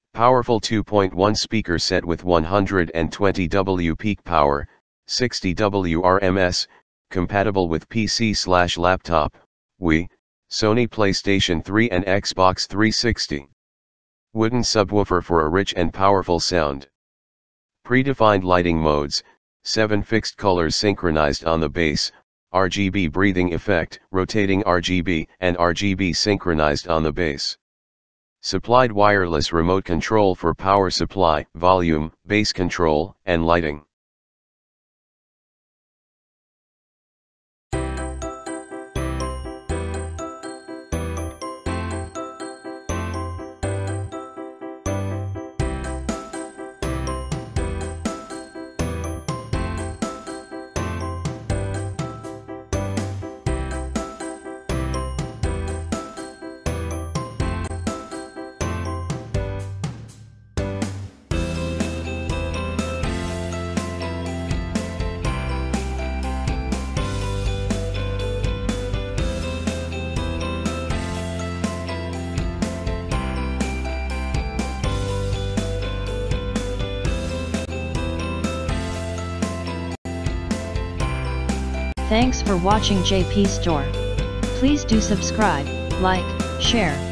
Powerful 2.1 speaker set with 120 W peak power, 60 W RMS, compatible with PC/laptop, Wii, Sony PlayStation 3 and Xbox 360. Wooden subwoofer for a rich and powerful sound. Predefined lighting modes, 7 fixed colors synchronized on the base, RGB breathing effect, rotating RGB and RGB synchronized on the base. Supplied wireless remote control for power supply, volume, bass control, and lighting. Thanks for watching JP Store. Please do subscribe, like, share,